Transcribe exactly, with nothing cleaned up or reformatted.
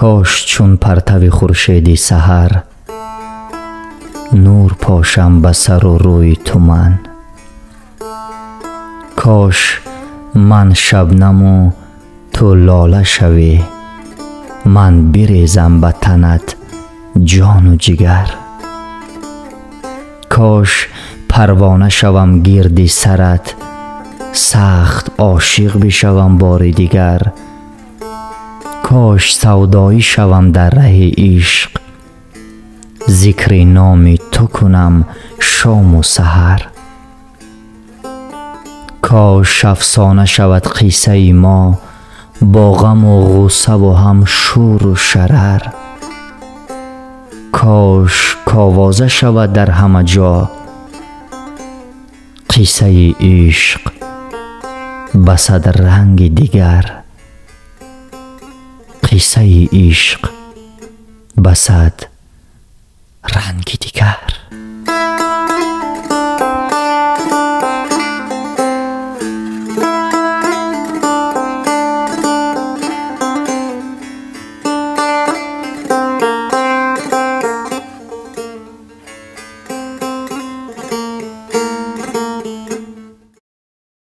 کاش چون پرتو خورشیدی سحر نور پاشم به سر و روی تو من. کاش من شبنم و تو لاله شوی، من بریزم به تنت جان و جگر. کاش پروانه شوم گردی سرت، سخت عاشق بشوم بار دیگر. کاش سودایی شوم در ره عشق، ذکر نام تو کنم شام و سحر. کاش افسانه شود قصه ما با غم و غصه و هم شور و شرر. کاش کاوازه شود در همه جا قصه عشق به صد رنگ دیگر. قصه عشق به صد رنگ دیگر.